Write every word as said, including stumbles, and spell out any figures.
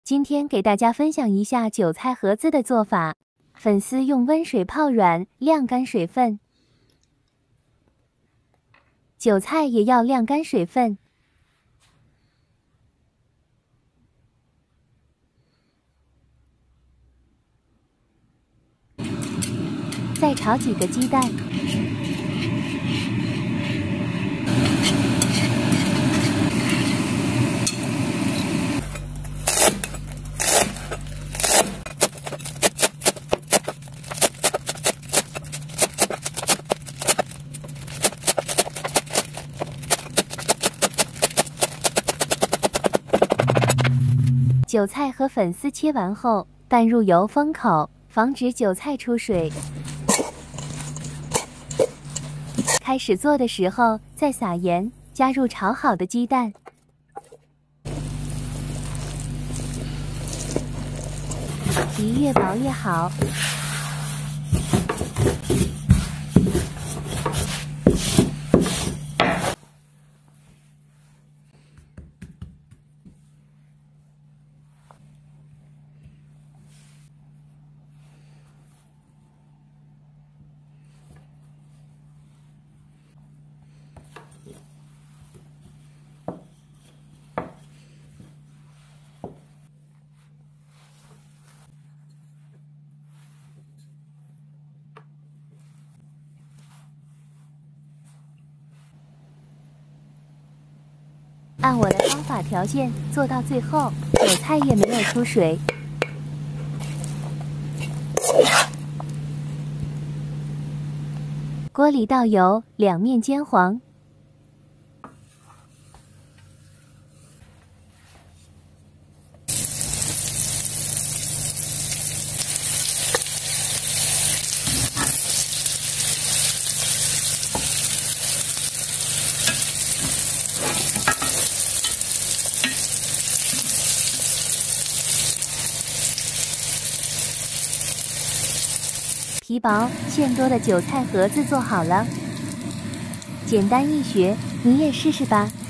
今天给大家分享一下韭菜盒子的做法。粉丝用温水泡软，晾干水分。韭菜也要晾干水分。再炒几个鸡蛋。 韭菜和粉丝切完后，拌入油封口，防止韭菜出水。开始做的时候，再撒盐，加入炒好的鸡蛋。皮越薄越好。 按我的方法调馅，做到最后，韭菜也没有出水。锅里倒油，两面煎黄。皮薄馅多的韭菜盒子做好了，简单易学，你也试试吧。